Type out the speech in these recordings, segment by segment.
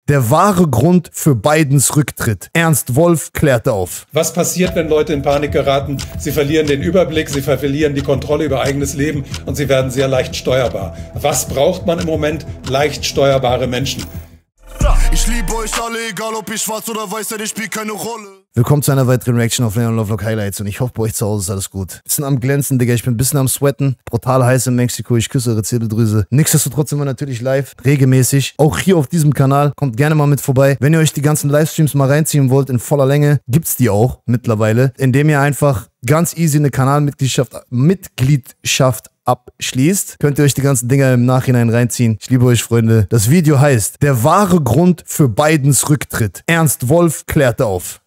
Der wahre Grund für Bidens Rücktritt. Ernst Wolf klärt auf. Was passiert, wenn Leute in Panik geraten? Sie verlieren den Überblick, sie verlieren die Kontrolle über eigenes Leben und sie werden sehr leicht steuerbar. Was braucht man im Moment? Leicht steuerbare Menschen. Ich liebe euch alle, egal ob ich schwarz oder weiß, denn ich spiele keine Rolle. Willkommen zu einer weiteren Reaction auf Leon Lovelock Highlights und ich hoffe, bei euch zu Hause ist alles gut. Bisschen am Glänzen, Digga, ich bin ein bisschen am Sweaten. Brutal heiß in Mexiko, ich küsse eure Zirbeldrüse. Nichtsdestotrotz sind wir natürlich live, regelmäßig. Auch hier auf diesem Kanal, kommt gerne mal mit vorbei. Wenn ihr euch die ganzen Livestreams mal reinziehen wollt, in voller Länge, gibt's die auch mittlerweile. Indem ihr einfach ganz easy eine Kanalmitgliedschaft abschließt, könnt ihr euch die ganzen Dinger im Nachhinein reinziehen. Ich liebe euch, Freunde. Das Video heißt, der wahre Grund für Bidens Rücktritt. Ernst Wolf klärt auf.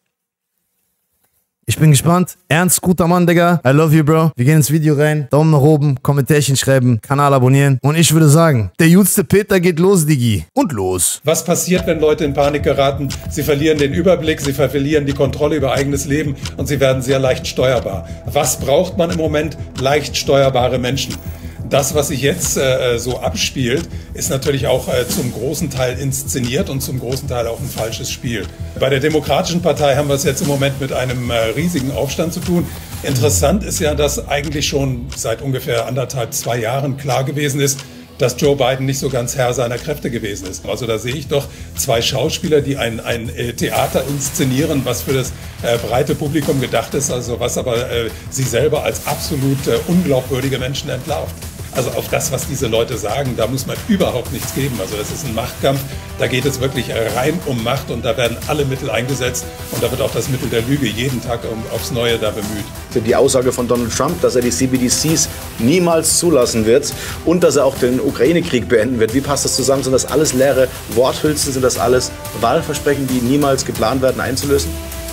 Ich bin gespannt. Ernst, guter Mann, Digga. I love you, Bro. Wir gehen ins Video rein. Daumen nach oben, Kommentärchen schreiben, Kanal abonnieren. Und ich würde sagen, der jüngste Peter geht los, Digi. Und los. Was passiert, wenn Leute in Panik geraten? Sie verlieren den Überblick, sie verlieren die Kontrolle über eigenes Leben und sie werden sehr leicht steuerbar. Was braucht man im Moment? Leicht steuerbare Menschen. Das, was sich jetzt so abspielt, ist natürlich auch zum großen Teil inszeniert und zum großen Teil auch ein falsches Spiel. Bei der Demokratischen Partei haben wir es jetzt im Moment mit einem riesigen Aufstand zu tun. Interessant ist ja, dass eigentlich schon seit ungefähr 1,5, 2 Jahren klar gewesen ist, dass Joe Biden nicht so ganz Herr seiner Kräfte gewesen ist. Also da sehe ich doch 2 Schauspieler, die ein Theater inszenieren, was für das breite Publikum gedacht ist, also was aber sie selber als absolut unglaubwürdige Menschen entlarvt. Also auf das, was diese Leute sagen, da muss man überhaupt nichts geben. Also das ist ein Machtkampf, da geht es wirklich rein um Macht und da werden alle Mittel eingesetzt und da wird auch das Mittel der Lüge jeden Tag aufs Neue da bemüht. Die Aussage von Donald Trump, dass er die CBDCs niemals zulassen wird und dass er auch den Ukraine-Krieg beenden wird. Wie passt das zusammen? Sind das alles leere Worthülsen? Sind das alles Wahlversprechen, die niemals geplant werden einzulösen?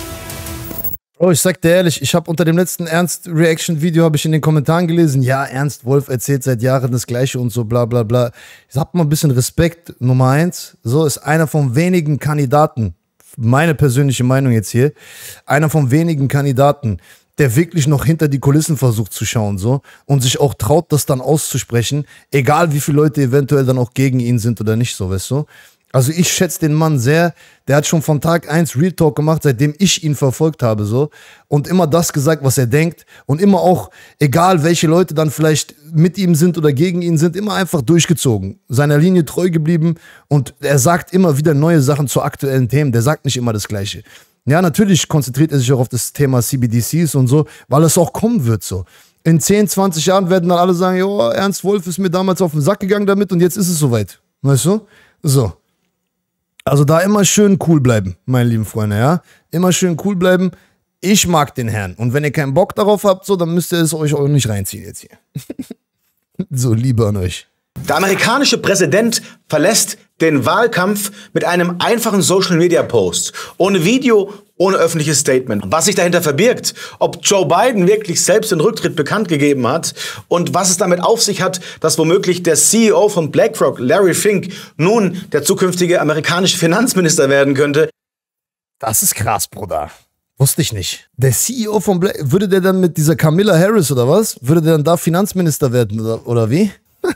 Bro, ich sag dir ehrlich, ich habe unter dem letzten Ernst-Reaction-Video habe ich in den Kommentaren gelesen, ja, Ernst Wolf erzählt seit Jahren das Gleiche und so, bla bla bla. Ich hab mal ein bisschen Respekt, Nummer 1. So ist einer von wenigen Kandidaten, meine persönliche Meinung jetzt hier, einer von wenigen Kandidaten, der wirklich noch hinter die Kulissen versucht zu schauen, so, und sich auch traut, das dann auszusprechen, egal wie viele Leute eventuell dann auch gegen ihn sind oder nicht, so, weißt du? Also ich schätze den Mann sehr, der hat schon von Tag 1 Real Talk gemacht, seitdem ich ihn verfolgt habe, so. Und immer das gesagt, was er denkt. Und immer auch, egal welche Leute dann vielleicht mit ihm sind oder gegen ihn sind, immer einfach durchgezogen. Seiner Linie treu geblieben und er sagt immer wieder neue Sachen zu aktuellen Themen. Der sagt nicht immer das Gleiche. Ja, natürlich konzentriert er sich auch auf das Thema CBDCs und so, weil es auch kommen wird, so. In 10, 20 Jahren werden dann alle sagen, jo, Ernst Wolf ist mir damals auf den Sack gegangen damit und jetzt ist es soweit. Weißt du? So. Also da immer schön cool bleiben, meine lieben Freunde, ja? Immer schön cool bleiben. Ich mag den Herrn. Und wenn ihr keinen Bock darauf habt, so, dann müsst ihr es euch auch nicht reinziehen jetzt hier. So, Liebe an euch. Der amerikanische Präsident verlässt den Wahlkampf mit einem einfachen Social-Media-Post. Ohne Video, ohne öffentliches Statement. Was sich dahinter verbirgt, ob Joe Biden wirklich selbst den Rücktritt bekannt gegeben hat und was es damit auf sich hat, dass womöglich der CEO von BlackRock, Larry Fink, nun der zukünftige amerikanische Finanzminister werden könnte. Das ist krass, Bruder. Wusste ich nicht. Der CEO von BlackRock, würde der dann mit dieser Camilla Harris oder was? Würde der dann da Finanzminister werden oder wie?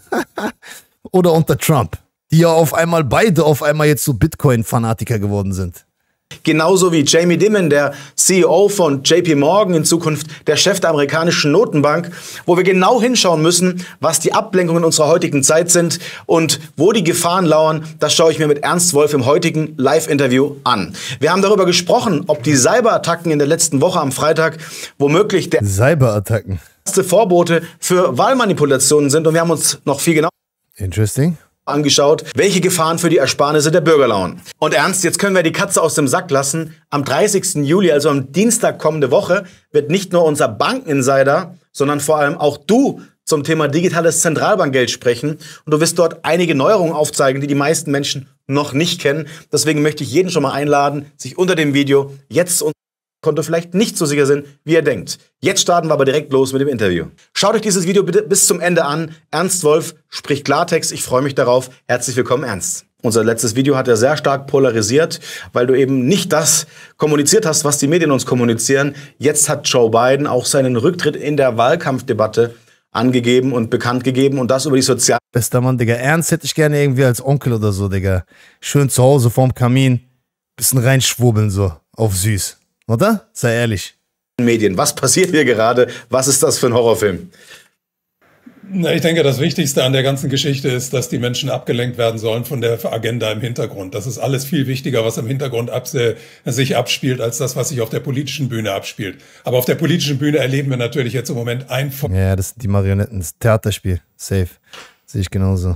Oder unter Trump, die ja beide auf einmal jetzt so Bitcoin-Fanatiker geworden sind. Genauso wie Jamie Dimon, der CEO von JP Morgan, in Zukunft der Chef der amerikanischen Notenbank, wo wir genau hinschauen müssen, was die Ablenkungen unserer heutigen Zeit sind und wo die Gefahren lauern. Das schaue ich mir mit Ernst Wolf im heutigen Live-Interview an. Wir haben darüber gesprochen, ob die Cyberattacken in der letzten Woche am Freitag womöglich der Cyberattacken. Erste Vorbote für Wahlmanipulationen sind und wir haben uns noch viel genauer angeschaut, welche Gefahren für die Ersparnisse der Bürger lauern. Und Ernst, jetzt können wir die Katze aus dem Sack lassen. Am 30. Juli, also am Dienstag kommende Woche, wird nicht nur unser Bankeninsider, sondern vor allem auch du zum Thema digitales Zentralbankgeld sprechen. Und du wirst dort einige Neuerungen aufzeigen, die die meisten Menschen noch nicht kennen. Deswegen möchte ich jeden schon mal einladen, sich unter dem Video jetzt Konto vielleicht nicht so sicher sind, wie ihr denkt. Jetzt starten wir aber direkt los mit dem Interview. Schaut euch dieses Video bitte bis zum Ende an. Ernst Wolf spricht Klartext. Ich freue mich darauf. Herzlich willkommen, Ernst. Unser letztes Video hat ja sehr stark polarisiert, weil du eben nicht das kommuniziert hast, was die Medien uns kommunizieren. Jetzt hat Joe Biden auch seinen Rücktritt in der Wahlkampfdebatte angegeben und bekannt gegeben und das über die sozialen. Bester Mann, Digga. Ernst hätte ich gerne irgendwie als Onkel oder so, Digga. Schön zu Hause vorm Kamin, bisschen reinschwurbeln so, auf süß. Oder? Sei ehrlich. Medien. Was passiert hier gerade? Was ist das für ein Horrorfilm? Na, ich denke, das Wichtigste an der ganzen Geschichte ist, dass die Menschen abgelenkt werden sollen von der Agenda im Hintergrund. Das ist alles viel wichtiger, was im Hintergrund sich abspielt, als das, was sich auf der politischen Bühne abspielt. Aber auf der politischen Bühne erleben wir natürlich jetzt im Moment Ja, das sind die Marionetten, das Theaterspiel. Safe. Sehe ich genauso.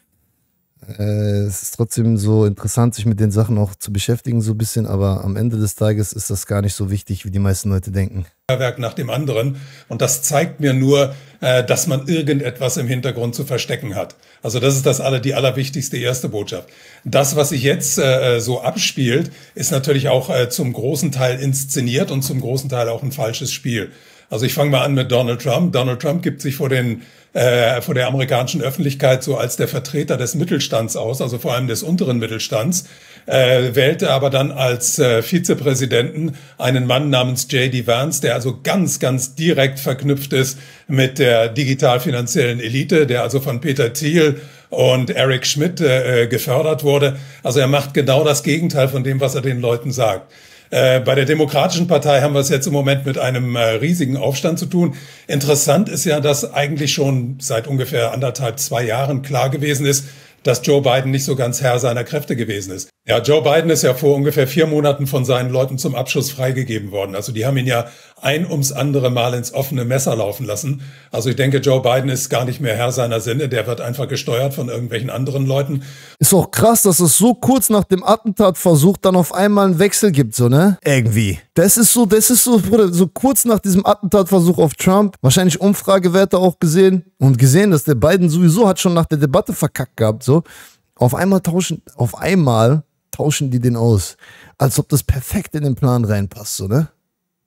Es ist trotzdem so interessant, sich mit den Sachen auch zu beschäftigen, so ein bisschen, aber am Ende des Tages ist das gar nicht so wichtig, wie die meisten Leute denken. Werk nach dem anderen. Und das zeigt mir nur, dass man irgendetwas im Hintergrund zu verstecken hat. Also das ist die allerwichtigste erste Botschaft. Das, was sich jetzt so abspielt, ist natürlich auch zum großen Teil inszeniert und zum großen Teil auch ein falsches Spiel. Also ich fange mal an mit Donald Trump. Donald Trump gibt sich vor der amerikanischen Öffentlichkeit so als der Vertreter des Mittelstands aus, also vor allem des unteren Mittelstands, wählte aber dann als Vizepräsidenten einen Mann namens J.D. Vance, der also ganz, ganz direkt verknüpft ist mit der digital-finanziellen Elite, der also von Peter Thiel und Eric Schmidt gefördert wurde. Also er macht genau das Gegenteil von dem, was er den Leuten sagt. Bei der Demokratischen Partei haben wir es jetzt im Moment mit einem riesigen Aufstand zu tun. Interessant ist ja, dass eigentlich schon seit ungefähr 2 Jahren klar gewesen ist, dass Joe Biden nicht so ganz Herr seiner Kräfte gewesen ist. Ja, Joe Biden ist ja vor ungefähr 4 Monaten von seinen Leuten zum Abschuss freigegeben worden. Also die haben ihn ja ein ums andere Mal ins offene Messer laufen lassen. Also ich denke, Joe Biden ist gar nicht mehr Herr seiner Sinne. Der wird einfach gesteuert von irgendwelchen anderen Leuten. Ist auch krass, dass es so kurz nach dem Attentatversuch dann auf einmal einen Wechsel gibt, so, ne? Irgendwie. Das ist so, Bruder, so kurz nach diesem Attentatversuch auf Trump, wahrscheinlich Umfragewerte auch gesehen, dass der Biden sowieso hat schon nach der Debatte verkackt gehabt, so. Auf einmal tauschen die den aus. Als ob das perfekt in den Plan reinpasst, so, ne?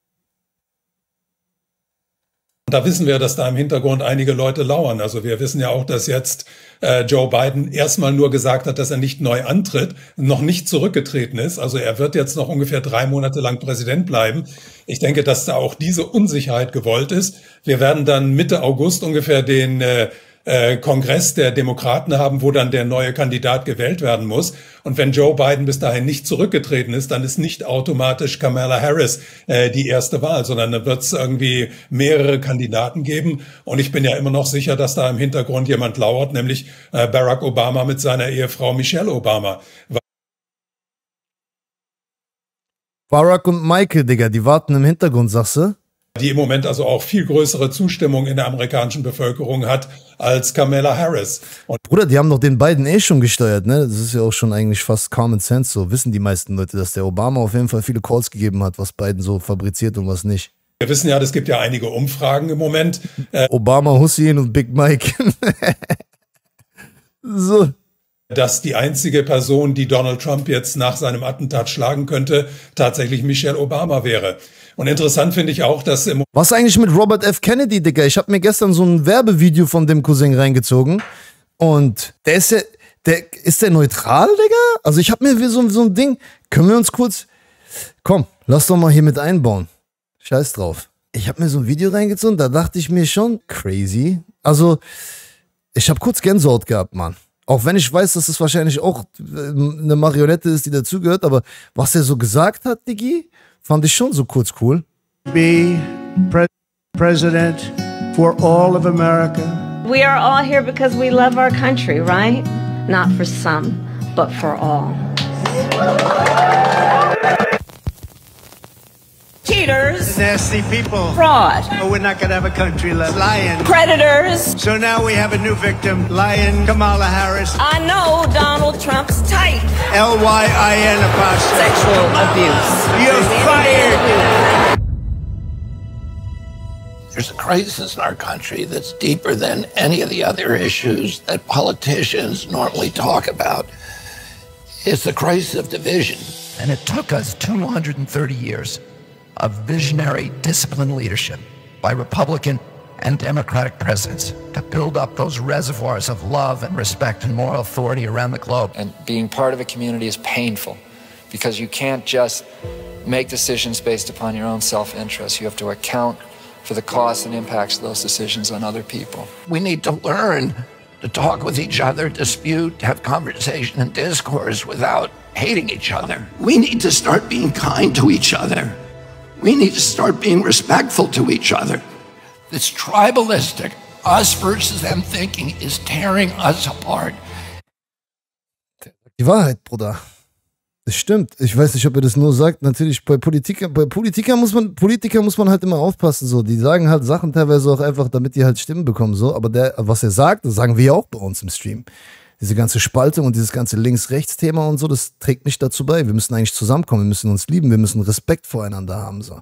Da wissen wir, dass da im Hintergrund einige Leute lauern. Also wir wissen ja auch, dass jetzt Joe Biden erstmal nur gesagt hat, dass er nicht neu antritt, noch nicht zurückgetreten ist. Also er wird jetzt noch ungefähr 3 Monate lang Präsident bleiben. Ich denke, dass da auch diese Unsicherheit gewollt ist. Wir werden dann Mitte August ungefähr den Kongress der Demokraten haben, wo dann der neue Kandidat gewählt werden muss. Und wenn Joe Biden bis dahin nicht zurückgetreten ist, dann ist nicht automatisch Kamala Harris die erste Wahl, sondern dann wird es irgendwie mehrere Kandidaten geben. Und ich bin ja immer noch sicher, dass da im Hintergrund jemand lauert, nämlich Barack Obama mit seiner Ehefrau Michelle Obama. Barack und Michael, Digga, die warten im Hintergrund, sagst du? Die im Moment also auch viel größere Zustimmung in der amerikanischen Bevölkerung hat als Kamala Harris. Und Bruder, die haben doch den Biden schon gesteuert, ne? Das ist ja auch schon eigentlich fast Common Sense, so wissen die meisten Leute, dass der Obama auf jeden Fall viele Calls gegeben hat, was Biden so fabriziert und was nicht. Wir wissen ja, es gibt ja einige Umfragen im Moment. Obama, Hussein und Big Mike. So. Dass die einzige Person, die Donald Trump jetzt nach seinem Attentat schlagen könnte, tatsächlich Michelle Obama wäre. Und interessant finde ich auch, dass was eigentlich mit Robert F. Kennedy, Digga? Ich habe mir gestern so ein Werbevideo von dem Cousin reingezogen und ist der neutral, Digga? Also ich habe mir so ein Ding, können wir uns kurz, komm, lass doch mal hier mit einbauen. Scheiß drauf. Ich habe mir so ein Video reingezogen, da dachte ich mir schon, crazy. Also ich habe kurz Gänsehaut gehabt, Mann. Auch wenn ich weiß, dass es wahrscheinlich auch eine Marionette ist, die dazugehört, aber was er so gesagt hat, Diggi, fand ich schon so kurz cool. Be president for all of America. We are all here because we love our country, right? Not for some, but for all. Cheaters. Nasty people. Fraud. Oh, we're not gonna have a country left. Lying. Predators. So now we have a new victim. Lying Kamala Harris. I know Donald Trump's type. L-Y-I-N apostrophe. Sexual abuse. You're fired. There's a crisis in our country that's deeper than any of the other issues that politicians normally talk about. It's the crisis of division. And it took us 230 years of visionary, disciplined leadership by Republican and Democratic presidents to build up those reservoirs of love and respect and moral authority around the globe. And being part of a community is painful because you can't just make decisions based upon your own self-interest. You have to account for the costs and impacts of those decisions on other people. We need to learn to talk with each other, dispute, have conversation and discourse without hating each other. We need to start being kind to each other. We need to start being respectful to each other. This tribalistic, us versus them thinking is tearing us apart. Die Wahrheit, Bruder. Das stimmt. Ich weiß nicht, ob er das nur sagt. Natürlich, bei Politikern muss man halt immer aufpassen. So. Die sagen halt Sachen teilweise auch einfach, damit die halt Stimmen bekommen. So. Aber was er sagt, das sagen wir ja auch bei uns im Stream. Diese ganze Spaltung und dieses ganze Links-Rechts-Thema und so, das trägt nicht dazu bei. Wir müssen eigentlich zusammenkommen, wir müssen uns lieben, wir müssen Respekt voreinander haben. So.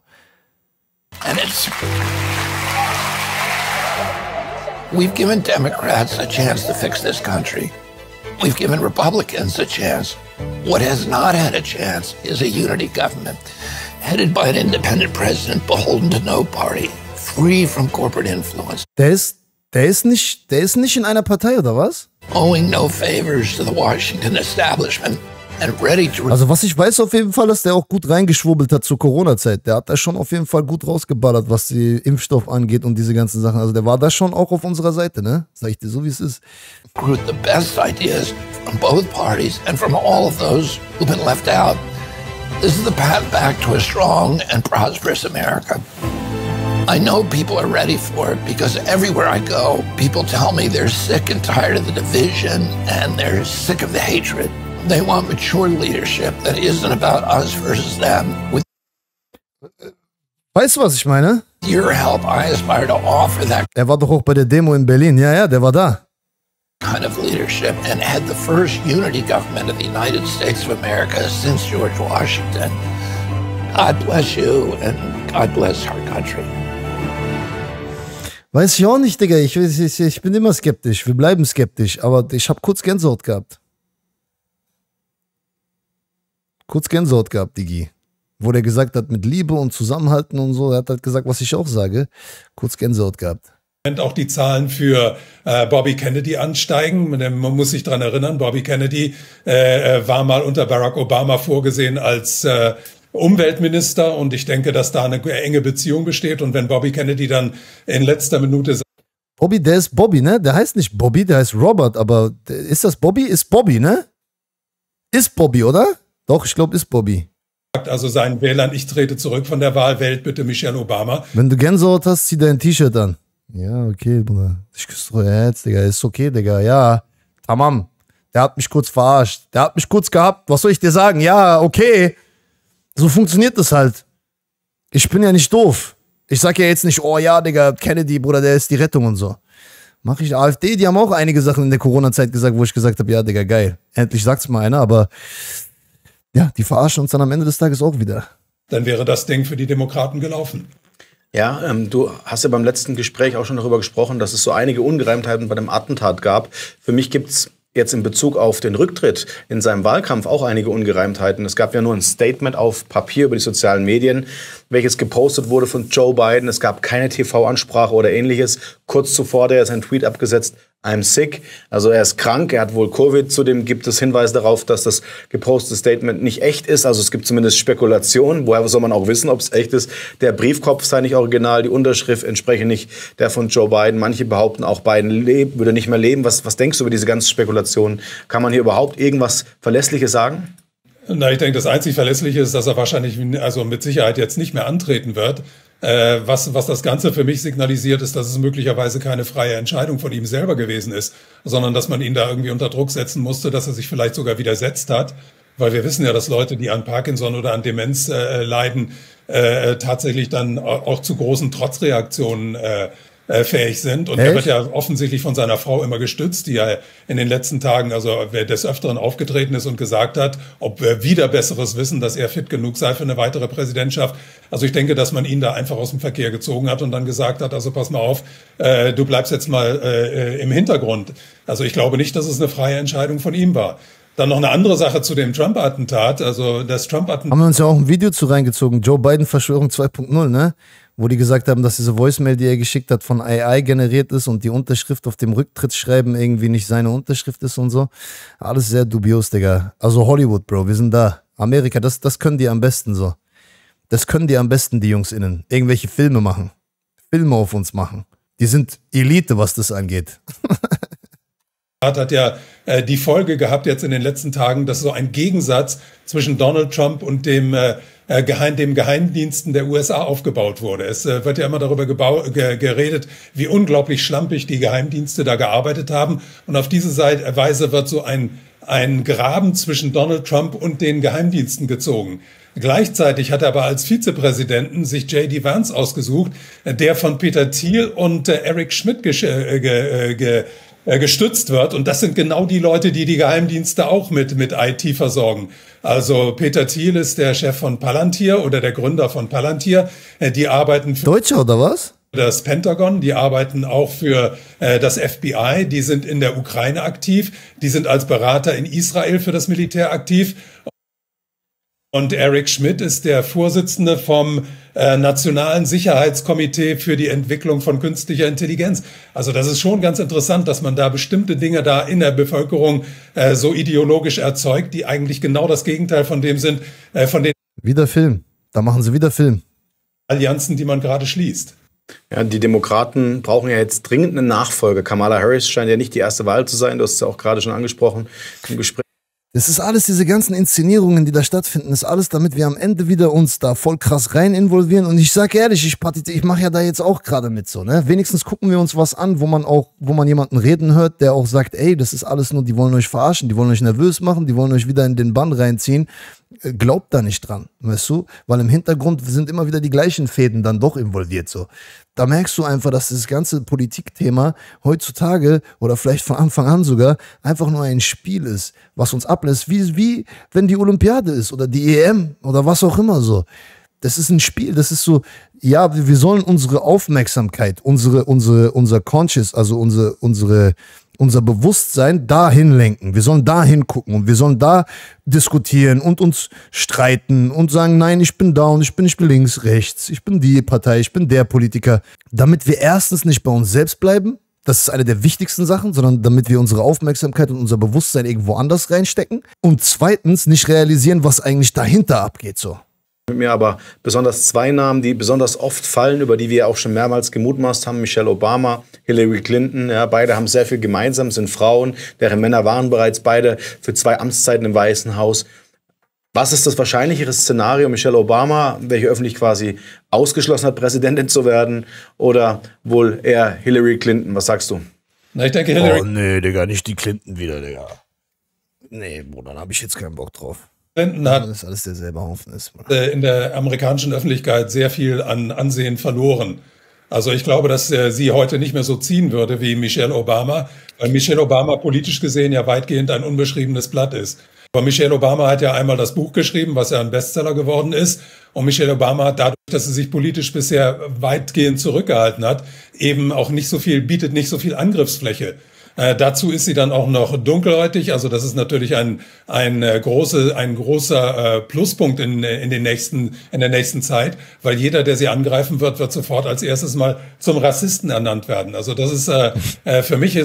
We've given Democrats a chance to fix this country. We've given Republicans a chance. What has not had a chance is a unity government, headed by an independent president beholden to no party, free from corporate influence. Der ist nicht in einer Partei, oder was? Owing no favors to the Washington establishment and ready to... Also was ich weiß auf jeden Fall, dass der auch gut reingeschwurbelt hat zur Corona-Zeit. Der hat da schon auf jeden Fall gut rausgeballert, was die Impfstoff angeht und diese ganzen Sachen. Also der war da schon auch auf unserer Seite, ne? Sag ich dir so, wie es ist. The best ideas from both parties and from all of those who've been left out. This is the path back to a strong and prosperous America. I know people are ready for it because everywhere I go, people tell me they're sick and tired of the division and they're sick of the hatred. They want mature leadership that isn't about us versus them. With weißt du, was ich meine? Your help, I aspire to offer that. Er war doch auch bei der Demo in Berlin. Ja, der war da. Kind of leadership and had the first unity government of the United States of America since George Washington. God bless you and God bless our country. Weiß ich auch nicht, Digga. Ich bin immer skeptisch. Wir bleiben skeptisch. Aber ich habe kurz Gänsehaut gehabt. Digi. Wo der gesagt hat, mit Liebe und Zusammenhalten und so. Er hat halt gesagt, was ich auch sage. Kurz Gänsehaut gehabt. Auch die Zahlen für Bobby Kennedy ansteigen. Man muss sich daran erinnern, Bobby Kennedy war mal unter Barack Obama vorgesehen als Umweltminister und ich denke, dass da eine enge Beziehung besteht und wenn Bobby Kennedy dann in letzter Minute... Bobby, der ist Bobby, ne? Der heißt nicht Bobby, der heißt Robert, aber ist das Bobby? Ist Bobby, ne? Ist Bobby, oder? Doch, ich glaube, ist Bobby. Also seinen Wählern, ich trete zurück von der Wahl, wählt bitte Michelle Obama. Wenn du Gänsehaut hast, zieh dein T-Shirt an. Ja, okay, Bruder. Ich küsse euer Herz, Digga. Ist okay, Digga. Ja, tamam. Der hat mich kurz verarscht. Der hat mich kurz gehabt. Was soll ich dir sagen? Ja, okay. So funktioniert das halt. Ich bin ja nicht doof. Ich sag ja jetzt nicht, oh ja, Digga, Kennedy, Bruder, der ist die Rettung und so. Mach ich AfD, die haben auch einige Sachen in der Corona-Zeit gesagt, wo ich gesagt habe, ja, Digga, geil. Endlich sagt's mal einer, aber ja, die verarschen uns dann am Ende des Tages auch wieder. Dann wäre das Ding für die Demokraten gelaufen. Ja, du hast ja beim letzten Gespräch auch schon darüber gesprochen, dass es so einige Ungereimtheiten bei dem Attentat gab. Für mich gibt's jetzt in Bezug auf den Rücktritt in seinem Wahlkampf auch einige Ungereimtheiten. Es gab ja nur ein Statement auf Papier über die sozialen Medien, welches gepostet wurde von Joe Biden. Es gab keine TV-Ansprache oder ähnliches. Kurz zuvor hat er seinen Tweet abgesetzt, I'm sick. Also er ist krank, er hat wohl Covid. Zudem gibt es Hinweise darauf, dass das gepostete Statement nicht echt ist. Also es gibt zumindest Spekulationen. Woher soll man auch wissen, ob es echt ist? Der Briefkopf sei nicht original, die Unterschrift entspreche nicht der von Joe Biden. Manche behaupten auch, Biden würde nicht mehr leben. Was denkst du über diese ganzen Spekulationen? Kann man hier überhaupt irgendwas Verlässliches sagen? Na, ich denke, das einzig Verlässliche ist, dass er wahrscheinlich, also mit Sicherheit jetzt nicht mehr antreten wird. Was das Ganze für mich signalisiert, ist, dass es möglicherweise keine freie Entscheidung von ihm selber gewesen ist, sondern dass man ihn da irgendwie unter Druck setzen musste, dass er sich vielleicht sogar widersetzt hat. Weil wir wissen ja, dass Leute, die an Parkinson oder an Demenz leiden, tatsächlich dann auch zu großen Trotzreaktionen fähig sind. Und er wird ja offensichtlich von seiner Frau immer gestützt, die ja in den letzten Tagen, also wer des Öfteren aufgetreten ist und gesagt hat, ob wir wieder Besseres wissen, dass er fit genug sei für eine weitere Präsidentschaft. Also ich denke, dass man ihn da einfach aus dem Verkehr gezogen hat und dann gesagt hat, also pass mal auf, du bleibst jetzt mal im Hintergrund. Also ich glaube nicht, dass es eine freie Entscheidung von ihm war. Dann noch eine andere Sache zu dem Trump-Attentat. Also das Trump-Attentat... Haben wir uns ja auch ein Video zu reingezogen, Joe Biden Verschwörung 2.0, ne? Wo die gesagt haben, dass diese Voicemail, die er geschickt hat, von AI generiert ist und die Unterschrift auf dem Rücktrittsschreiben irgendwie nicht seine Unterschrift ist und so. Alles sehr dubios, Digga. Also Hollywood, Bro, wir sind da. Amerika, das können die am besten so. Das können die am besten, die Jungs innen. Irgendwelche Filme machen. Filme auf uns machen. Die sind Elite, was das angeht. Hat ja die Folge gehabt jetzt in den letzten Tagen, dass so ein Gegensatz zwischen Donald Trump und dem Geheimdiensten der USA aufgebaut wurde. Es wird ja immer darüber geredet, wie unglaublich schlampig die Geheimdienste da gearbeitet haben. Und auf diese Weise wird so ein Graben zwischen Donald Trump und den Geheimdiensten gezogen. Gleichzeitig hat er aber als Vizepräsidenten sich J.D. Vance ausgesucht, der von Peter Thiel und Eric Schmidt gestützt wird. Und das sind genau die Leute, die die Geheimdienste auch mit IT versorgen. Also Peter Thiel ist der Chef von Palantir oder der Gründer von Palantir. Die arbeiten für Deutsche oder was? Das Pentagon, die arbeiten auch für das FBI, die sind in der Ukraine aktiv, die sind als Berater in Israel für das Militär aktiv. Und Eric Schmidt ist der Vorsitzende vom Nationalen Sicherheitskomitee für die Entwicklung von künstlicher Intelligenz. Also das ist schon ganz interessant, dass man da bestimmte Dinge da in der Bevölkerung so ideologisch erzeugt, die eigentlich genau das Gegenteil von dem sind, von den wieder Film. Da machen sie wieder Film. Allianzen, die man gerade schließt. Ja, die Demokraten brauchen ja jetzt dringend eine Nachfolge. Kamala Harris scheint ja nicht die erste Wahl zu sein. Du hast es ja auch gerade schon angesprochen im Gespräch. Das ist alles, diese ganzen Inszenierungen, die da stattfinden, ist alles, damit wir am Ende wieder uns da voll krass rein involvieren. Und ich sag ehrlich, ich mache ja da jetzt auch gerade mit so, ne? Wenigstens gucken wir uns was an, wo man jemanden reden hört, der auch sagt, ey, das ist alles nur, die wollen euch verarschen, die wollen euch nervös machen, die wollen euch wieder in den Bann reinziehen. Glaubt da nicht dran, weißt du? Weil im Hintergrund sind immer wieder die gleichen Fäden dann doch involviert, so. Da merkst du einfach, dass das ganze Politikthema heutzutage oder vielleicht von Anfang an sogar einfach nur ein Spiel ist, was uns ablässt, wie wenn die Olympiade ist oder die EM oder was auch immer so. Das ist ein Spiel, das ist so, ja, wir sollen unsere Aufmerksamkeit, unser Conscious, also unser Bewusstsein dahin lenken. Wir sollen dahin gucken und wir sollen da diskutieren und uns streiten und sagen, nein, ich bin da und ich bin links, rechts, ich bin die Partei, ich bin der Politiker. Damit wir erstens nicht bei uns selbst bleiben, das ist eine der wichtigsten Sachen, sondern damit wir unsere Aufmerksamkeit und unser Bewusstsein irgendwo anders reinstecken. Und zweitens nicht realisieren, was eigentlich dahinter abgeht, so. Mit mir aber besonders zwei Namen, die besonders oft fallen, über die wir auch schon mehrmals gemutmaßt haben: Michelle Obama, Hillary Clinton. Ja, beide haben sehr viel gemeinsam, sind Frauen, deren Männer waren bereits beide für 2 Amtszeiten im Weißen Haus. Was ist das wahrscheinlichere Szenario? Michelle Obama, welche öffentlich quasi ausgeschlossen hat, Präsidentin zu werden, oder wohl eher Hillary Clinton? Was sagst du? Na, ich denke Hillary. Oh nee, Digga, nicht die Clinton wieder, Digga. Nee, Bruder, da habe ich jetzt keinen Bock drauf. Clinton hat, das alles derselbe Haufen ist. In der amerikanischen Öffentlichkeit sehr viel an Ansehen verloren. Also ich glaube, dass sie heute nicht mehr so ziehen würde wie Michelle Obama, weil Michelle Obama politisch gesehen ja weitgehend ein unbeschriebenes Blatt ist. Aber Michelle Obama hat ja einmal das Buch geschrieben, was ja ein Bestseller geworden ist. Und Michelle Obama hat dadurch, dass sie sich politisch bisher weitgehend zurückgehalten hat, eben auch bietet nicht so viel Angriffsfläche. Dazu ist sie dann auch noch dunkelhäutig, also das ist natürlich ein großer Pluspunkt in der nächsten Zeit, weil jeder, der sie angreifen wird sofort als erstes mal zum Rassisten ernannt werden. Also das ist für mich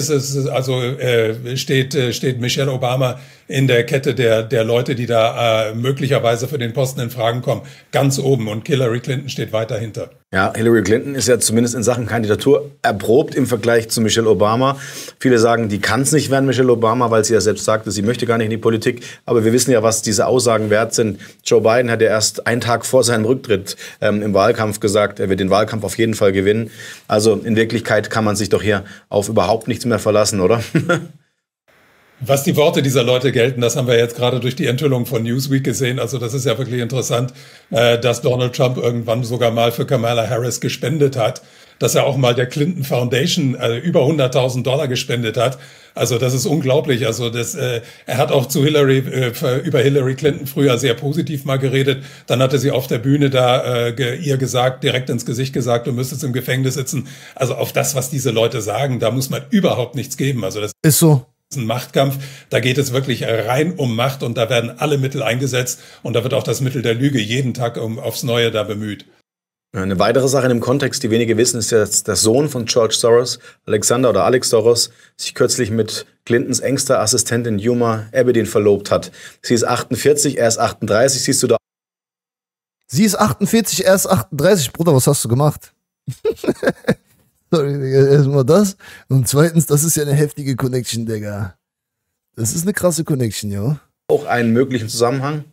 steht Michelle Obama in der Kette der Leute, die da möglicherweise für den Posten in Fragen kommen, ganz oben, und Hillary Clinton steht weit dahinter. Ja, Hillary Clinton ist ja zumindest in Sachen Kandidatur erprobt im Vergleich zu Michelle Obama. Viele sagen, die kann es nicht werden, Michelle Obama, weil sie ja selbst sagte, sie möchte gar nicht in die Politik. Aber wir wissen ja, was diese Aussagen wert sind. Joe Biden hat ja erst einen Tag vor seinem Rücktritt im Wahlkampf gesagt, er wird den Wahlkampf auf jeden Fall gewinnen. Also in Wirklichkeit kann man sich doch hier auf überhaupt nichts mehr verlassen, oder? Was die Worte dieser Leute gelten, das haben wir jetzt gerade durch die Enthüllung von Newsweek gesehen. Also das ist ja wirklich interessant, dass Donald Trump irgendwann sogar mal für Kamala Harris gespendet hat, dass er auch mal der Clinton Foundation über $100.000 gespendet hat. Also das ist unglaublich. Also er hat auch über Hillary Clinton früher sehr positiv mal geredet. Dann hatte sie auf der Bühne da ihr gesagt, direkt ins Gesicht gesagt, du müsstest im Gefängnis sitzen. Also auf das, was diese Leute sagen, da muss man überhaupt nichts geben. Also das ist so. Ein Machtkampf, da geht es wirklich rein um Macht und da werden alle Mittel eingesetzt und da wird auch das Mittel der Lüge jeden Tag aufs Neue da bemüht. Eine weitere Sache in dem Kontext, die wenige wissen, ist ja, dass der Sohn von George Soros, Alexander oder Alex Soros, sich kürzlich mit Clintons engster Assistentin Huma Abedin verlobt hat. Sie ist 48, er ist 38, siehst du da? Sie ist 48, er ist 38, Bruder, was hast du gemacht? Sorry, Digga, erstmal das. Und zweitens, das ist ja eine heftige Connection, Digga. Das ist eine krasse Connection, ja. Auch einen möglichen Zusammenhang?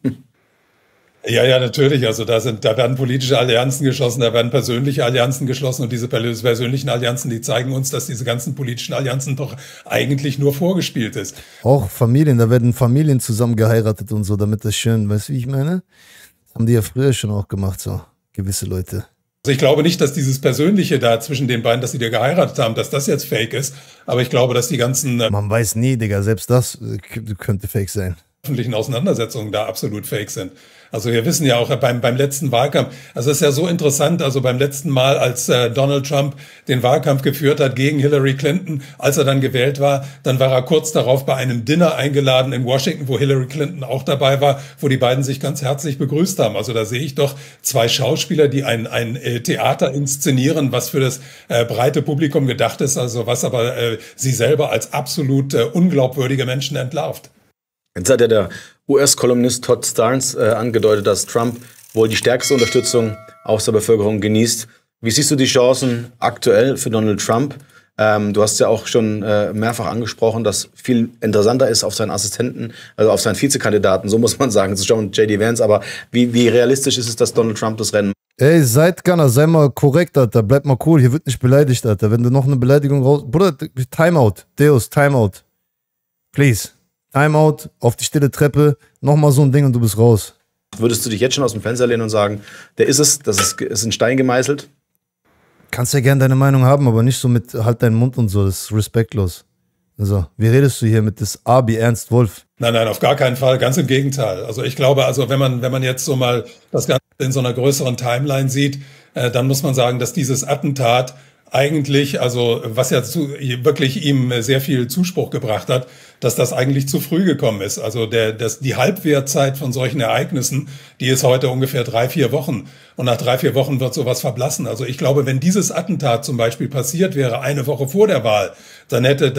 Ja, natürlich. Also da werden politische Allianzen geschlossen, da werden persönliche Allianzen geschlossen und diese persönlichen Allianzen, die zeigen uns, dass diese ganzen politischen Allianzen doch eigentlich nur vorgespielt ist. Auch Familien, da werden Familien zusammen geheiratet und so, damit das schön, weißt du, wie ich meine? Das haben die ja früher schon auch gemacht, so gewisse Leute. Also ich glaube nicht, dass dieses Persönliche da zwischen den beiden, dass sie da geheiratet haben, dass das jetzt fake ist, aber ich glaube, dass die ganzen Man weiß nie, Digga, selbst das könnte fake sein. Öffentlichen Auseinandersetzungen da absolut fake sind. Also wir wissen ja auch beim letzten Wahlkampf, also es ist ja so interessant, also beim letzten Mal, als Donald Trump den Wahlkampf geführt hat gegen Hillary Clinton, als er dann gewählt war, dann war er kurz darauf bei einem Dinner eingeladen in Washington, wo Hillary Clinton auch dabei war, wo die beiden sich ganz herzlich begrüßt haben. Also da sehe ich doch zwei Schauspieler, die ein Theater inszenieren, was für das breite Publikum gedacht ist, also was aber sie selber als absolut unglaubwürdige Menschen entlarvt. Jetzt hat ja der US-Kolumnist Todd Starnes angedeutet, dass Trump wohl die stärkste Unterstützung aus der Bevölkerung genießt. Wie siehst du die Chancen aktuell für Donald Trump? Du hast ja auch schon mehrfach angesprochen, dass viel interessanter ist auf seinen Assistenten, also auf seinen Vizekandidaten, so muss man sagen, zu schauen, J.D. Vance. Aber wie realistisch ist es, dass Donald Trump das Rennen macht? Ey, sei mal korrekt, Alter. Bleib mal cool. Hier wird nicht beleidigt, Alter. Wenn du noch eine Beleidigung raus... Bruder, Timeout. Deus, Timeout. Please. Timeout, auf die stille Treppe, nochmal so ein Ding und du bist raus. Würdest du dich jetzt schon aus dem Fenster lehnen und sagen, der ist es, das ist in Stein gemeißelt? Kannst ja gerne deine Meinung haben, aber nicht so mit halt deinen Mund und so, das ist respektlos. Also, wie redest du hier mit das Abi Ernst Wolf? Nein, Auf gar keinen Fall, ganz im Gegenteil. Also ich glaube, also wenn man jetzt so mal das Ganze in so einer größeren Timeline sieht, dann muss man sagen, dass dieses Attentat eigentlich, also was ja wirklich ihm sehr viel Zuspruch gebracht hat, dass das eigentlich zu früh gekommen ist. Also die Halbwertzeit von solchen Ereignissen, die ist heute ungefähr 3-4 Wochen. Und nach 3-4 Wochen wird sowas verblassen. Also ich glaube, wenn dieses Attentat zum Beispiel passiert wäre, eine Woche vor der Wahl, dann hätte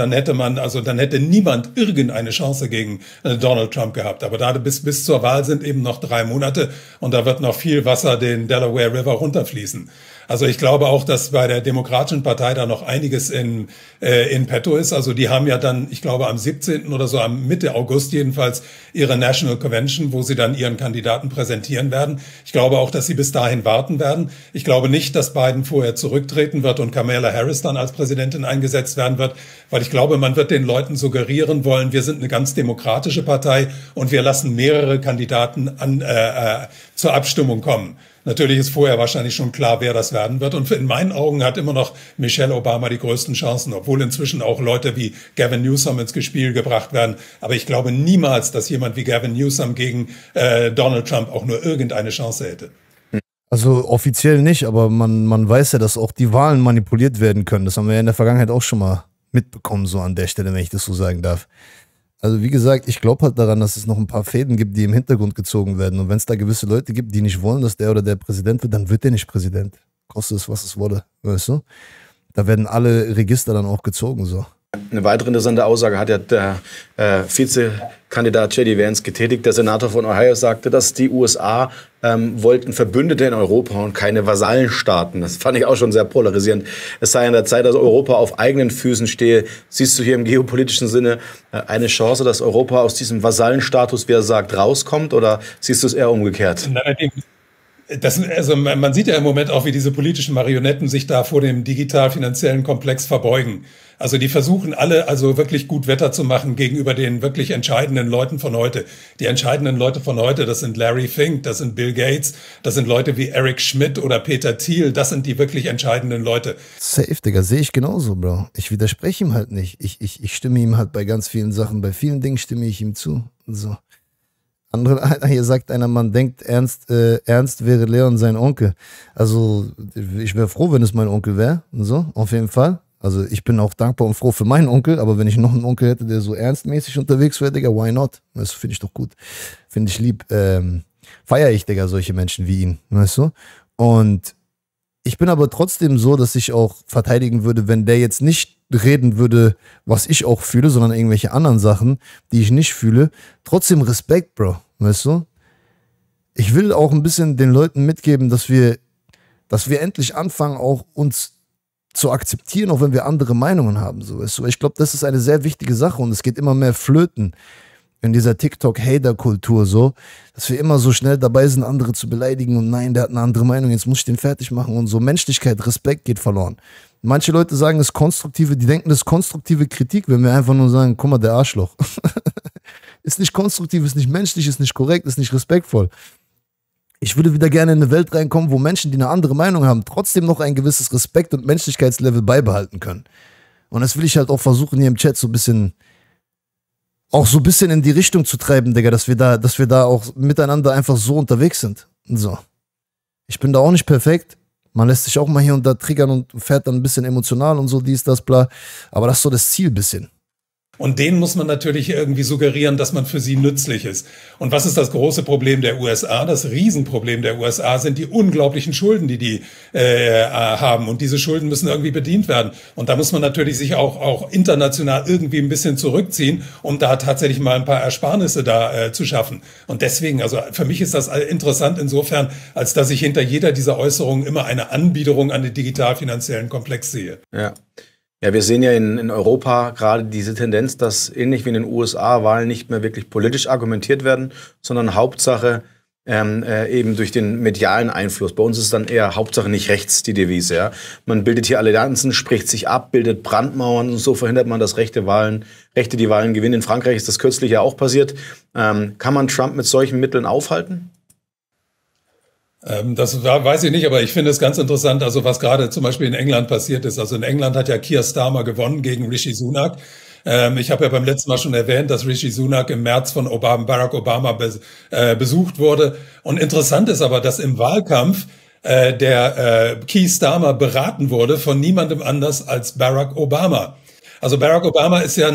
niemand irgendeine Chance gegen Donald Trump gehabt. Aber da bis zur Wahl sind eben noch 3 Monate und da wird noch viel Wasser den Delaware River runterfließen. Also ich glaube auch, dass bei der Demokratischen Partei da noch einiges in petto ist. Also die haben ja dann, ich glaube am 17. oder so, am Mitte August jedenfalls, ihre National Convention, wo sie dann ihren Kandidaten präsentieren werden. Ich glaube auch, dass sie bis dahin warten werden. Ich glaube nicht, dass Biden vorher zurücktreten wird und Kamala Harris dann als Präsidentin eingesetzt werden wird, weil ich glaube, man wird den Leuten suggerieren wollen, wir sind eine ganz demokratische Partei und wir lassen mehrere Kandidaten zur Abstimmung kommen. Natürlich ist vorher wahrscheinlich schon klar, wer das werden wird. Und in meinen Augen hat immer noch Michelle Obama die größten Chancen, obwohl inzwischen auch Leute wie Gavin Newsom ins Spiel gebracht werden. Aber ich glaube niemals, dass jemand wie Gavin Newsom gegen Donald Trump auch nur irgendeine Chance hätte. Also offiziell nicht, aber man weiß ja, dass auch die Wahlen manipuliert werden können. Das haben wir ja in der Vergangenheit auch schon mal mitbekommen, so an der Stelle, wenn ich das so sagen darf. Also wie gesagt, ich glaube halt daran, dass es noch ein paar Fäden gibt, die im Hintergrund gezogen werden. Und wenn es da gewisse Leute gibt, die nicht wollen, dass der oder der Präsident wird, dann wird der nicht Präsident. Kostet es, was es wolle, weißt du? Da werden alle Register dann auch gezogen, so. Eine weitere interessante Aussage hat ja der Vizekandidat J.D. Vance getätigt. Der Senator von Ohio sagte, dass die USA wollten Verbündete in Europa und keine Vasallenstaaten. Das fand ich auch schon sehr polarisierend. Es sei an der Zeit, dass Europa auf eigenen Füßen stehe. Siehst du hier im geopolitischen Sinne eine Chance, dass Europa aus diesem Vasallenstatus, wie er sagt, rauskommt? Oder siehst du es eher umgekehrt? Nein, also man sieht ja im Moment auch, wie diese politischen Marionetten sich da vor dem digital-finanziellen Komplex verbeugen. Also die versuchen alle also wirklich gut Wetter zu machen gegenüber den wirklich entscheidenden Leuten von heute. Die entscheidenden Leute von heute, das sind Larry Fink, das sind Bill Gates, das sind Leute wie Eric Schmidt oder Peter Thiel, das sind die wirklich entscheidenden Leute. Safe, Digga, sehe ich genauso, Bro. Ich widerspreche ihm halt nicht. Ich stimme ihm halt bei ganz vielen Sachen, bei vielen Dingen stimme ich ihm zu. So. Hier sagt einer, man denkt, Ernst wäre Leon sein Onkel. Also ich wäre froh, wenn es mein Onkel wäre. So, auf jeden Fall. Also ich bin auch dankbar und froh für meinen Onkel, aber wenn ich noch einen Onkel hätte, der so ernstmäßig unterwegs wäre, Digga, why not? Das finde ich doch gut. Finde ich lieb. Feiere ich, Digga, solche Menschen wie ihn, weißt du? Und ich bin aber trotzdem so, dass ich auch verteidigen würde, wenn der jetzt nicht reden würde, was ich auch fühle, sondern irgendwelche anderen Sachen, die ich nicht fühle. Trotzdem Respekt, Bro, weißt du? Ich will auch ein bisschen den Leuten mitgeben, dass wir dass wir endlich anfangen, auch uns zu akzeptieren, auch wenn wir andere Meinungen haben. So. Ich glaube, das ist eine sehr wichtige Sache und es geht immer mehr flöten in dieser TikTok-Hater-Kultur so, dass wir immer so schnell dabei sind, andere zu beleidigen und nein, der hat eine andere Meinung, jetzt muss ich den fertig machen und so. Menschlichkeit, Respekt geht verloren. Manche Leute sagen, das ist konstruktive, die denken, das ist konstruktive Kritik, wenn wir einfach nur sagen, guck mal, der Arschloch. Ist nicht konstruktiv, ist nicht menschlich, ist nicht korrekt, ist nicht respektvoll. Ich würde wieder gerne in eine Welt reinkommen, wo Menschen, die eine andere Meinung haben, trotzdem noch ein gewisses Respekt- und Menschlichkeitslevel beibehalten können. Und das will ich halt auch versuchen, hier im Chat so ein bisschen in die Richtung zu treiben, Digga, dass wir da auch miteinander einfach so unterwegs sind. So. Ich bin da auch nicht perfekt. Man lässt sich auch mal hier und da triggern und fährt dann ein bisschen emotional und so, dies, das, bla. Aber das ist so das Ziel ein bisschen. Und denen muss man natürlich irgendwie suggerieren, dass man für sie nützlich ist. Und was ist das große Problem der USA? Das Riesenproblem der USA sind die unglaublichen Schulden, die haben. Und diese Schulden müssen irgendwie bedient werden. Und da muss man natürlich sich auch international irgendwie ein bisschen zurückziehen, um da tatsächlich mal ein paar Ersparnisse da zu schaffen. Und deswegen, also für mich ist das interessant insofern, als dass ich hinter jeder dieser Äußerungen immer eine Anbiederung an den digital-finanziellen Komplex sehe. Ja. Ja, wir sehen ja in Europa gerade diese Tendenz, dass ähnlich wie in den USA Wahlen nicht mehr wirklich politisch argumentiert werden, sondern Hauptsache eben durch den medialen Einfluss. Bei uns ist es dann eher Hauptsache nicht rechts die Devise. Ja? Man bildet hier Allianzen, spricht sich ab, bildet Brandmauern und so verhindert man, dass Rechte die Wahlen gewinnen. In Frankreich ist das kürzlich ja auch passiert. Kann man Trump mit solchen Mitteln aufhalten? Das weiß ich nicht, aber ich finde es ganz interessant, also was gerade zum Beispiel in England passiert ist. Also in England hat ja Keir Starmer gewonnen gegen Rishi Sunak. Ich habe ja beim letzten Mal schon erwähnt, dass Rishi Sunak im März von Barack Obama besucht wurde. Und interessant ist aber, dass im Wahlkampf der Keir Starmer beraten wurde von niemandem anders als Barack Obama. Also Barack Obama ist ja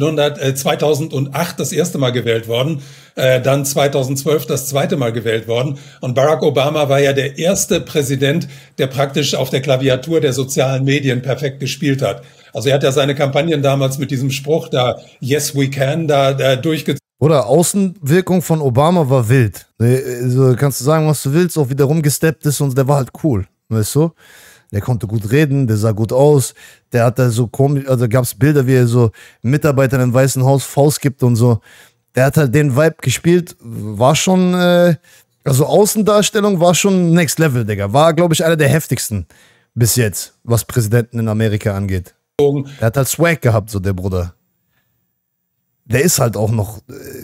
2008 das erste Mal gewählt worden, dann 2012 das zweite Mal gewählt worden. Und Barack Obama war ja der erste Präsident, der praktisch auf der Klaviatur der sozialen Medien perfekt gespielt hat. Also er hat ja seine Kampagnen damals mit diesem Spruch da, Yes, we can, da durchgezogen. Oder Außenwirkung von Obama war wild. Also kannst du sagen, was du willst, auch wie der rumgesteppt ist und der war halt cool, weißt du? Der konnte gut reden, der sah gut aus, der hat da so komisch, also gab es Bilder, wie er so Mitarbeitern im Weißen Haus Faust gibt und so. Der hat halt den Vibe gespielt, war schon, also Außendarstellung war schon Next Level, Digga. War, glaube ich, einer der heftigsten bis jetzt, was Präsidenten in Amerika angeht. Der hat halt Swag gehabt, so der Bruder. Der ist halt auch noch,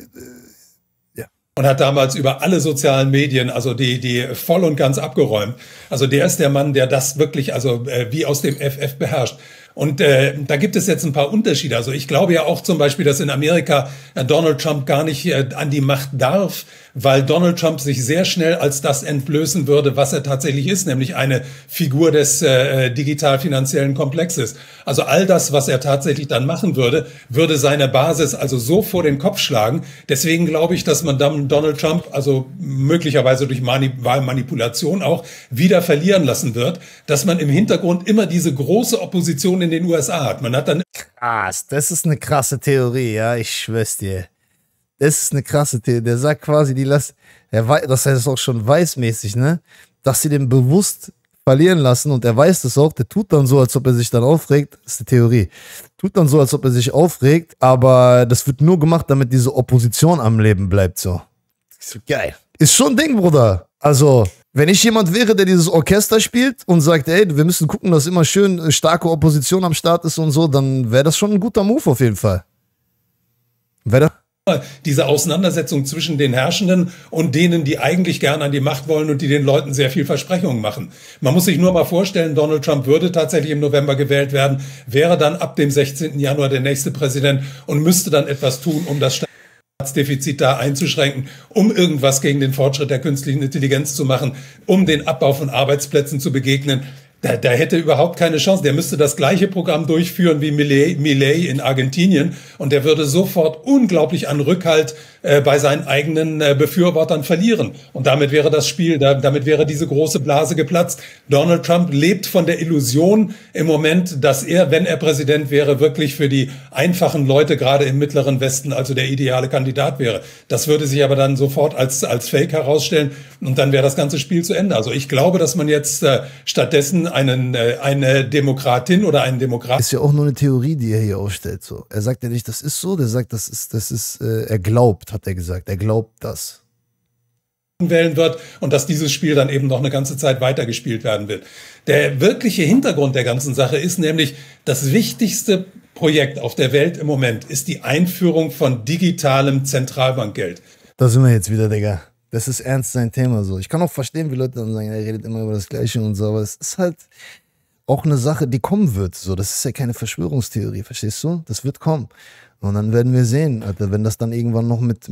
und hat damals über alle sozialen Medien, also die voll und ganz abgeräumt. Also der ist der Mann, der das wirklich, also wie aus dem FF beherrscht. Und da gibt es jetzt ein paar Unterschiede. Also ich glaube ja auch zum Beispiel, dass in Amerika Donald Trump gar nicht an die Macht darf, weil Donald Trump sich sehr schnell als das entblößen würde, was er tatsächlich ist, nämlich eine Figur des digital-finanziellen Komplexes. Also all das, was er tatsächlich dann machen würde, würde seine Basis also so vor den Kopf schlagen. Deswegen glaube ich, dass man dann Donald Trump, also möglicherweise durch Wahlmanipulation auch, wieder verlieren lassen wird, dass man im Hintergrund immer diese große Opposition in den USA hat. Man hat dann... Krass, das ist eine krasse Theorie, ja, ich schwör's dir. Das ist eine krasse Theorie. Der sagt quasi, das heißt auch schon weißmäßig, ne? Dass sie den bewusst verlieren lassen und er weiß das auch, der tut dann so, als ob er sich dann aufregt. Das ist die Theorie. Tut dann so, als ob er sich aufregt, aber das wird nur gemacht, damit diese Opposition am Leben bleibt, so. Ist geil. Ist schon ein Ding, Bruder. Also, wenn ich jemand wäre, der dieses Orchester spielt und sagt, ey, wir müssen gucken, dass immer schön starke Opposition am Start ist und so, dann wäre das schon ein guter Move auf jeden Fall. Diese Auseinandersetzung zwischen den Herrschenden und denen, die eigentlich gerne an die Macht wollen und die den Leuten sehr viel Versprechungen machen. Man muss sich nur mal vorstellen, Donald Trump würde tatsächlich im November gewählt werden, wäre dann ab dem 16. Januar der nächste Präsident und müsste dann etwas tun, um das Staatsdefizit da einzuschränken, um irgendwas gegen den Fortschritt der künstlichen Intelligenz zu machen, um den Abbau von Arbeitsplätzen zu begegnen. Der hätte überhaupt keine Chance. Der müsste das gleiche Programm durchführen wie Milei in Argentinien und der würde sofort unglaublich an Rückhalt bei seinen eigenen Befürwortern verlieren. Und damit wäre das Spiel, damit wäre diese große Blase geplatzt. Donald Trump lebt von der Illusion im Moment, dass er, wenn er Präsident wäre, wirklich für die einfachen Leute gerade im Mittleren Westen also der ideale Kandidat wäre. Das würde sich aber dann sofort als Fake herausstellen und dann wäre das ganze Spiel zu Ende. Also ich glaube, dass man jetzt stattdessen eine Demokratin oder einen Demokraten. Ist ja auch nur eine Theorie, die er hier aufstellt. So. Er sagt ja nicht, das ist so, der sagt, er glaubt, hat er gesagt. Er glaubt das. Wählen wird und dass dieses Spiel dann eben noch eine ganze Zeit weitergespielt werden wird. Der wirkliche Hintergrund der ganzen Sache ist nämlich, das wichtigste Projekt auf der Welt im Moment ist die Einführung von digitalem Zentralbankgeld. Da sind wir jetzt wieder, Digga. Das ist ernst sein Thema so. Ich kann auch verstehen, wie Leute dann sagen, er redet immer über das Gleiche und so, aber es ist halt auch eine Sache, die kommen wird. So, das ist ja keine Verschwörungstheorie, verstehst du? Das wird kommen. Und dann werden wir sehen, Alter, wenn das dann irgendwann noch mit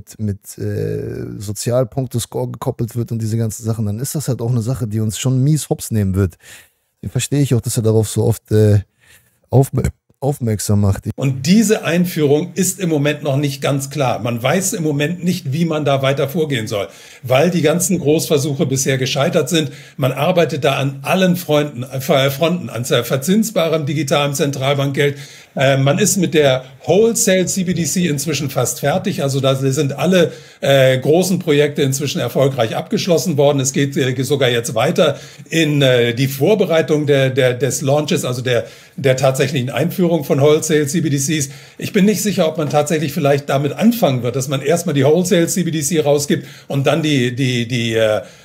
Sozialpunktescore gekoppelt wird und diese ganzen Sachen, dann ist das halt auch eine Sache, die uns schon mies hops nehmen wird. Deswegen verstehe ich auch, dass er darauf so oft aufmerksam macht. Und diese Einführung ist im Moment noch nicht ganz klar. Man weiß im Moment nicht, wie man da weiter vorgehen soll, weil die ganzen Großversuche bisher gescheitert sind. Man arbeitet da an allen Fronten, an verzinsbarem digitalem Zentralbankgeld. Man ist mit der Wholesale CBDC inzwischen fast fertig. Also da sind alle großen Projekte inzwischen erfolgreich abgeschlossen worden. Es geht sogar jetzt weiter in die Vorbereitung des Launches, also der tatsächlichen Einführung von Wholesale CBDCs. Ich bin nicht sicher, ob man tatsächlich vielleicht damit anfangen wird, dass man erstmal die Wholesale CBDC rausgibt und dann die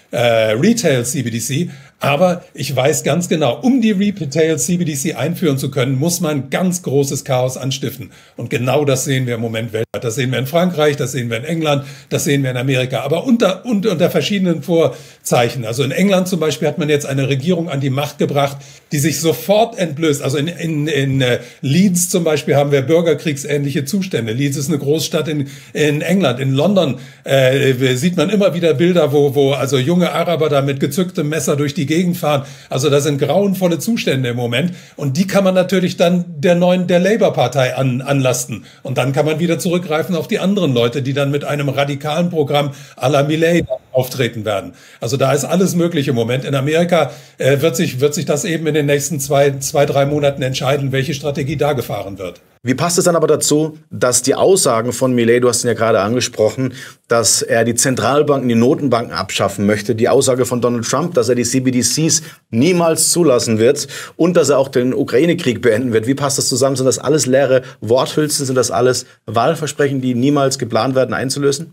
Retail CBDC. Aber ich weiß ganz genau, um die Retail CBDC einführen zu können, muss man ganz großes Chaos anstiften. Und genau das sehen wir im Moment weltweit. Das sehen wir in Frankreich, das sehen wir in England, das sehen wir in Amerika. Aber unter verschiedenen Vorzeichen. Also in England zum Beispiel hat man jetzt eine Regierung an die Macht gebracht, die sich sofort entblößt. Also in Leeds zum Beispiel haben wir bürgerkriegsähnliche Zustände. Leeds ist eine Großstadt in England. In London sieht man immer wieder Bilder, wo also junge Araber da mit gezücktem Messer durch die Gegend fahren. Also das sind grauenvolle Zustände im Moment. Und die kann man natürlich dann der Labour-Partei anlasten. Und dann kann man wieder zurückgreifen auf die anderen Leute, die dann mit einem radikalen Programm à la Milei auftreten werden. Also da ist alles möglich im Moment. In Amerika wird sich das eben in den nächsten 2-3 Monaten entscheiden, welche Strategie da gefahren wird. Wie passt es dann aber dazu, dass die Aussagen von Milei, du hast ihn ja gerade angesprochen, dass er die Zentralbanken, die Notenbanken abschaffen möchte, die Aussage von Donald Trump, dass er die CBDCs niemals zulassen wird und dass er auch den Ukraine-Krieg beenden wird. Wie passt das zusammen? Sind das alles leere Worthülsen? Sind das alles Wahlversprechen, die niemals geplant werden einzulösen?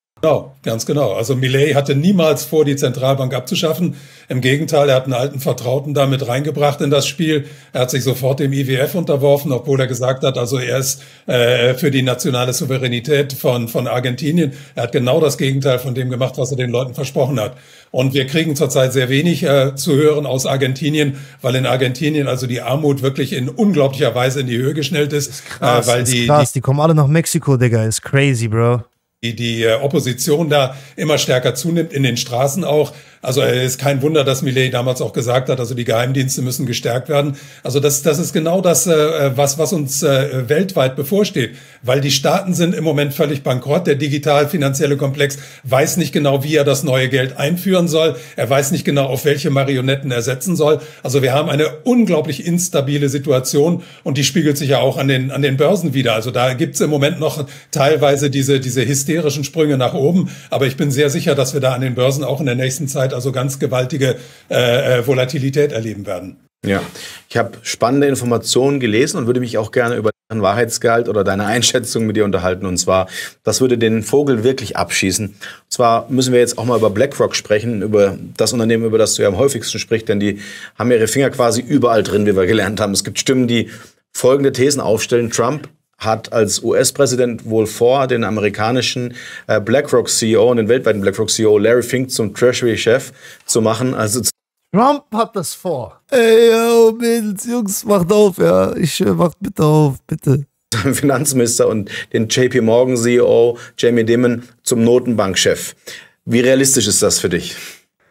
Ganz genau. Also Milei hatte niemals vor, die Zentralbank abzuschaffen. Im Gegenteil, er hat einen alten Vertrauten da mit reingebracht in das Spiel. Er hat sich sofort dem IWF unterworfen, obwohl er gesagt hat, also er ist für die nationale Souveränität von Argentinien. Er hat genau das Gegenteil von dem gemacht, was er den Leuten versprochen hat. Und wir kriegen zurzeit sehr wenig zu hören aus Argentinien, weil in Argentinien also die Armut wirklich in unglaublicher Weise in die Höhe geschnellt ist. Krass, weil die kommen alle nach Mexiko, Digga. Ist crazy, Bro. Die Opposition da immer stärker zunimmt, in den Straßen auch. Also es ist kein Wunder, dass Milei damals auch gesagt hat, also die Geheimdienste müssen gestärkt werden. Also das ist genau das, was uns weltweit bevorsteht. Weil die Staaten sind im Moment völlig bankrott. Der digital-finanzielle Komplex weiß nicht genau, wie er das neue Geld einführen soll. Er weiß nicht genau, auf welche Marionetten er setzen soll. Also wir haben eine unglaublich instabile Situation und die spiegelt sich ja auch an den Börsen wieder. Also da gibt's im Moment noch teilweise diese hysterischen Sprünge nach oben. Aber ich bin sehr sicher, dass wir da an den Börsen auch in der nächsten Zeit also ganz gewaltige Volatilität erleben werden. Ja, ich habe spannende Informationen gelesen und würde mich auch gerne über deinen Wahrheitsgehalt oder deine Einschätzung mit dir unterhalten. Und zwar, das würde den Vogel wirklich abschießen. Und zwar müssen wir jetzt auch mal über BlackRock sprechen, über das Unternehmen, über das du ja am häufigsten sprichst, denn die haben ihre Finger quasi überall drin, wie wir gelernt haben. Es gibt Stimmen, die folgende Thesen aufstellen. Trump hat als US-Präsident wohl vor, den amerikanischen BlackRock-CEO und den weltweiten BlackRock-CEO Larry Fink zum Treasury-Chef zu machen. Also Trump hat das vor. Ey, yo, Mädels, Jungs, macht auf, ja. Macht bitte auf, bitte. Finanzminister und den JP Morgan CEO Jamie Dimon zum Notenbankchef. Wie realistisch ist das für dich?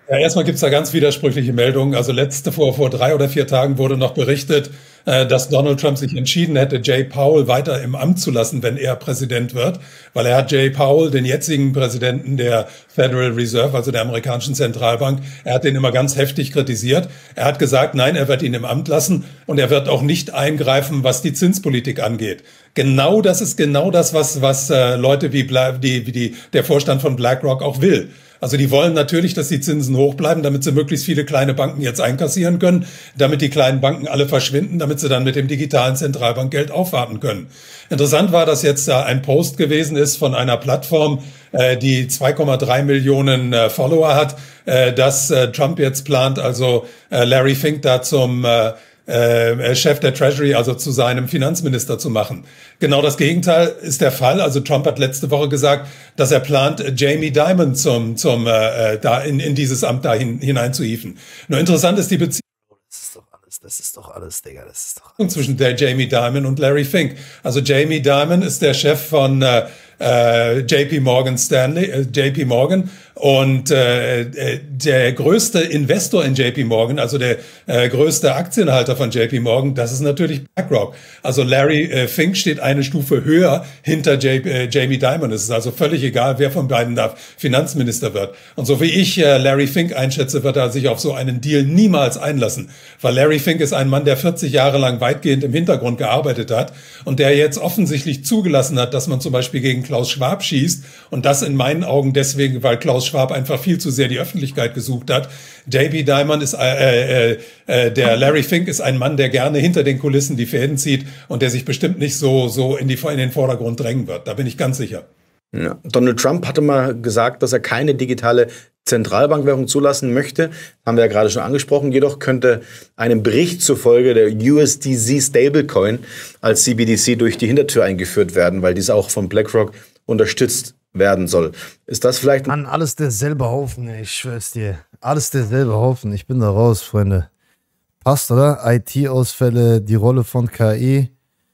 Ja, erstmal gibt es da ganz widersprüchliche Meldungen. Also vor 3 oder 4 Tagen wurde noch berichtet, dass Donald Trump sich entschieden hätte, Jay Powell weiter im Amt zu lassen, wenn er Präsident wird, weil er hat Jay Powell, den jetzigen Präsidenten der Federal Reserve, also der amerikanischen Zentralbank, er hat den immer ganz heftig kritisiert. Er hat gesagt, nein, er wird ihn im Amt lassen und er wird auch nicht eingreifen, was die Zinspolitik angeht. Genau das ist genau das, was Leute wie der Vorstand von BlackRock auch will. Also die wollen natürlich, dass die Zinsen hoch bleiben, damit sie möglichst viele kleine Banken jetzt einkassieren können, damit die kleinen Banken alle verschwinden, damit sie dann mit dem digitalen Zentralbankgeld aufwarten können. Interessant war, dass jetzt da ein Post gewesen ist von einer Plattform, die 2,3 Millionen Follower hat, dass Trump jetzt plant, also Larry Fink da zum Chef der Treasury, also zu seinem Finanzminister zu machen. Genau das Gegenteil ist der Fall. Also Trump hat letzte Woche gesagt, dass er plant, Jamie Dimon da in dieses Amt da hineinzuhieven. Nur interessant ist die Beziehung. Das ist doch alles, Digga. Das ist doch alles. Zwischen der Jamie Dimon und Larry Fink. Also Jamie Dimon ist der Chef von JP Morgan und der größte Investor in JP Morgan, also der größte Aktienhalter von JP Morgan, das ist natürlich BlackRock. Also Larry Fink steht eine Stufe höher hinter Jamie Dimon. Es ist also völlig egal, wer von beiden da Finanzminister wird. Und so wie ich Larry Fink einschätze, wird er sich auf so einen Deal niemals einlassen. Weil Larry Fink ist ein Mann, der 40 Jahre lang weitgehend im Hintergrund gearbeitet hat und der jetzt offensichtlich zugelassen hat, dass man zum Beispiel gegen Klaus Schwab schießt. Und das in meinen Augen deswegen, weil Klaus Schwab einfach viel zu sehr die Öffentlichkeit gesucht hat. JP Dimon ist, der Larry Fink ist ein Mann, der gerne hinter den Kulissen die Fäden zieht und der sich bestimmt nicht so in den Vordergrund drängen wird. Da bin ich ganz sicher. Ja. Donald Trump hatte mal gesagt, dass er keine digitale Zentralbankwährung zulassen möchte. Haben wir ja gerade schon angesprochen. Jedoch könnte einem Bericht zufolge der USDC Stablecoin als CBDC durch die Hintertür eingeführt werden, weil dies auch von BlackRock unterstützt werden soll. Ist das vielleicht... Mann, alles derselbe Haufen, ey, ich schwör's dir. Alles derselbe Haufen. Ich bin da raus, Freunde. Passt, oder? IT-Ausfälle, die Rolle von KI.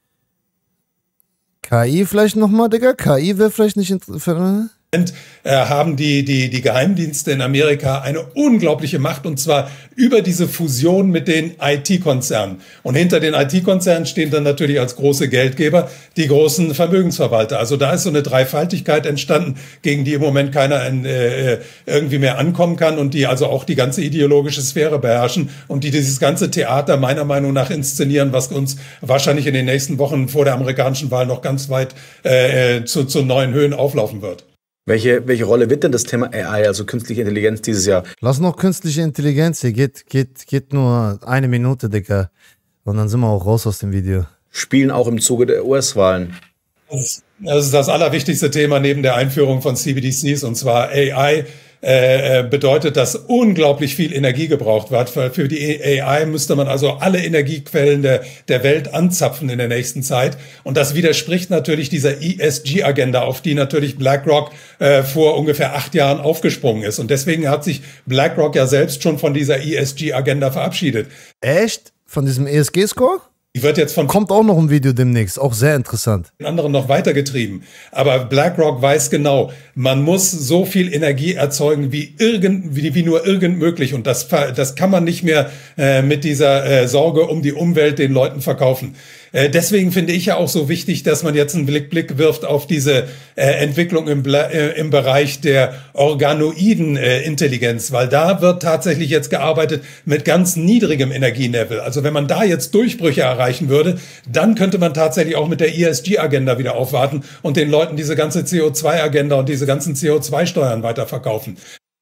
KI vielleicht nochmal, Digga? KI wäre vielleicht nicht interessant. Haben die Geheimdienste in Amerika eine unglaubliche Macht, und zwar über diese Fusion mit den IT-Konzernen. Und hinter den IT-Konzernen stehen dann natürlich als große Geldgeber die großen Vermögensverwalter. Also da ist so eine Dreifaltigkeit entstanden, gegen die im Moment keiner irgendwie mehr ankommen kann und die also auch die ganze ideologische Sphäre beherrschen und die dieses ganze Theater meiner Meinung nach inszenieren, was uns wahrscheinlich in den nächsten Wochen vor der amerikanischen Wahl noch ganz weit zu neuen Höhen auflaufen wird. Welche Rolle wird denn das Thema AI, also künstliche Intelligenz, dieses Jahr? Lass noch künstliche Intelligenz, hier geht nur 1 Minute, Dicker. Und dann sind wir auch raus aus dem Video. Spielen auch im Zuge der US-Wahlen. Das ist das allerwichtigste Thema neben der Einführung von CBDCs, und zwar AI. Bedeutet, dass unglaublich viel Energie gebraucht wird. Für die AI müsste man also alle Energiequellen der Welt anzapfen in der nächsten Zeit. Und das widerspricht natürlich dieser ESG-Agenda, auf die natürlich BlackRock vor ungefähr 8 Jahren aufgesprungen ist. Und deswegen hat sich BlackRock ja selbst schon von dieser ESG-Agenda verabschiedet. Echt? Von diesem ESG-Score? Die wird jetzt kommt auch noch ein Video demnächst, auch sehr interessant. Anderen noch weitergetrieben. Aber BlackRock weiß genau, man muss so viel Energie erzeugen wie nur irgend möglich. Und das kann man nicht mehr mit dieser Sorge um die Umwelt den Leuten verkaufen. Deswegen finde ich ja auch so wichtig, dass man jetzt einen Blick wirft auf diese Entwicklung im Bereich der organoiden Intelligenz, weil da wird tatsächlich jetzt gearbeitet mit ganz niedrigem Energielevel. Also wenn man da jetzt Durchbrüche erreichen würde, dann könnte man tatsächlich auch mit der ESG-Agenda wieder aufwarten und den Leuten diese ganze CO2-Agenda und diese ganzen CO2-Steuern weiterverkaufen.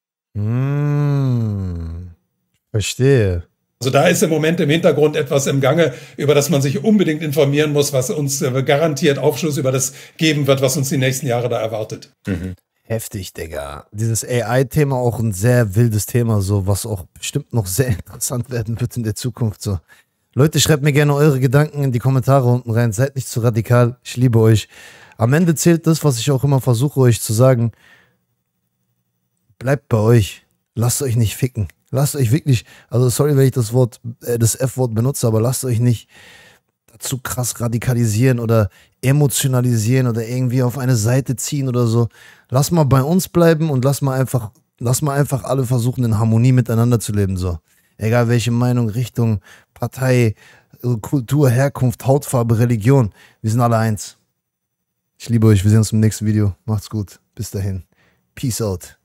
Verstehe. Also da ist im Moment im Hintergrund etwas im Gange, über das man sich unbedingt informieren muss, was uns garantiert Aufschluss über das geben wird, was uns die nächsten Jahre da erwartet. Mhm. Heftig, Digga. Dieses AI-Thema auch ein sehr wildes Thema, so, was auch bestimmt noch sehr interessant werden wird in der Zukunft. So. Leute, schreibt mir gerne eure Gedanken in die Kommentare unten rein. Seid nicht zu radikal. Ich liebe euch. Am Ende zählt das, was ich auch immer versuche, euch zu sagen. Bleibt bei euch. Lasst euch nicht ficken. Lasst euch wirklich, also sorry, wenn ich das F-Wort benutze, aber lasst euch nicht dazu krass radikalisieren oder emotionalisieren oder irgendwie auf eine Seite ziehen oder so. Lasst mal bei uns bleiben und lasst mal einfach lass mal einfach alle versuchen, in Harmonie miteinander zu leben, so. Egal welche Meinung, Richtung, Partei, Kultur, Herkunft, Hautfarbe, Religion. Wir sind alle eins. Ich liebe euch, wir sehen uns im nächsten Video. Macht's gut. Bis dahin. Peace out.